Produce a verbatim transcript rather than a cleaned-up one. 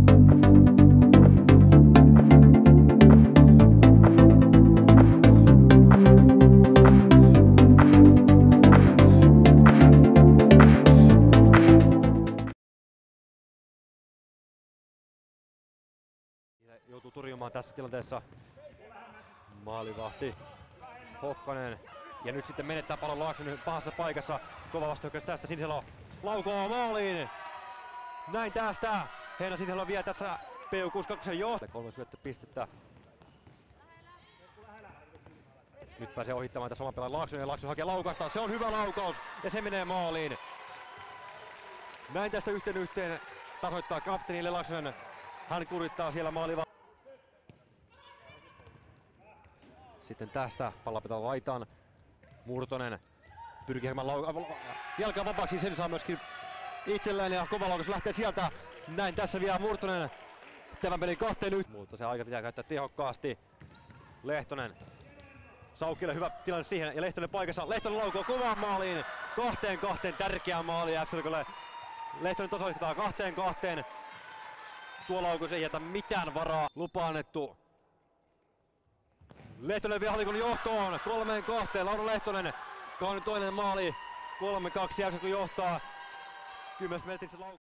Joutuu torjumaan tässä tilanteessa maalivahti Hokkanen. Ja nyt sitten menettää pallon Laaksonen pahassa paikassa. Kova vastahyökkäys tästä, Sinisalo laukoo maaliin. Näin tästä. Heina Sinisalo vie tässä P U kuusikymmentäkaksi johto. Kolme syöttöpistettä. Nyt pääsee ohittamaan tässä oman pelaajan Laaksonen ja Laaksonen hakee laukasta. Se on hyvä laukaus ja se menee maaliin. Näin tästä yhteen yhteen tasoittaa kapteeni Laaksonen. Hän kurittaa siellä maaliva. Sitten tästä pallo pitää laitaan. Murtonen pyrkii hieman lau- jalkaa vapaaksi, sen saa myöskin itselleen ja kova laukaus lähtee sieltä. Näin tässä vielä Murtonen tämän pelin kahteen nyt. Mutta se aika pitää käyttää tehokkaasti. Lehtonen. Saukkille hyvä tilanne siihen ja Lehtonen paikassa. Lehtonen laukoo kovaan maaliin. Kahteen kahteen tärkeä maali F C L:lle. Lehtonen tasoittaa kahteen kahteen. Tuo laukaus ei jätä mitään varaa. Lupa annettu. Lehtonen vie Hallikon johtoon. Kolmeen kahteen. Lauri Lehtonen. Toinen maali. Kolme kaksi. F C L johtaa. Kymmenes metrissä laukaus.